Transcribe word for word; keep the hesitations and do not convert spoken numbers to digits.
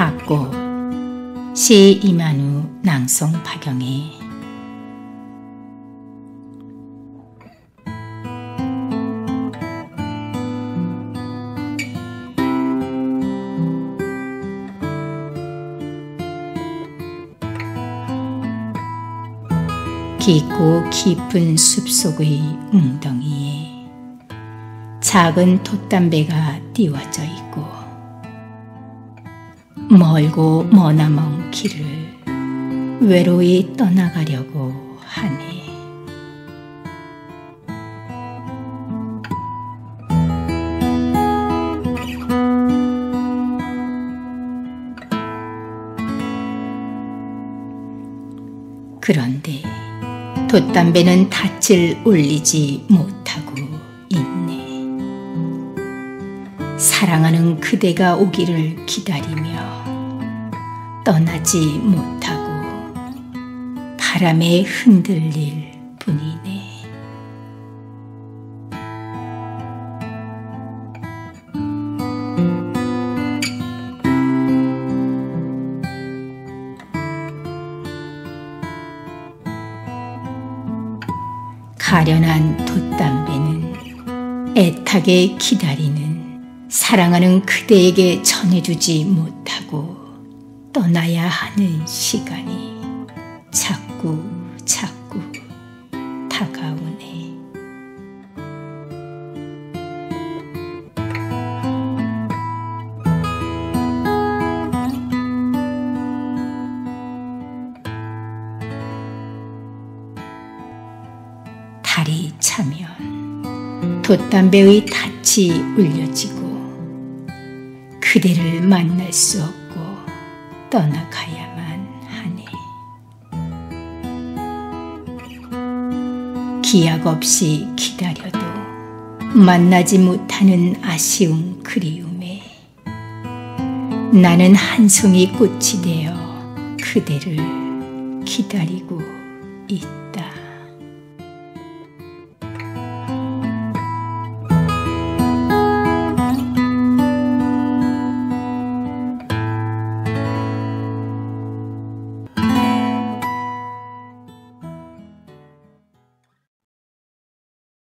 닭꽃 시 이만우 낭송 박영애. 깊고 깊은 숲속의 웅덩이에 작은 돛담배가 띄워져 있고 멀고 머나먼 길을 외로이 떠나가려고 하네. 그런데 돛담배는 닻을 올리지 못하고 있네. 사랑하는 그대가 오기를 기다리며 떠나지 못하고 바람에 흔들릴 뿐이네. 가련한 돛담배는 애타게 기다리는 사랑하는 그대에게 전해주지 못하고 떠나야 하는 시간이 자꾸 자꾸 다가오네. 달이 차면 돛담배의 닻이 울려지고 그대를 만날 수 없고 떠나가야만 하네. 기약 없이 기다려도 만나지 못하는 아쉬움 그리움에 나는 한 송이 꽃이 되어 그대를 기다리고 있다.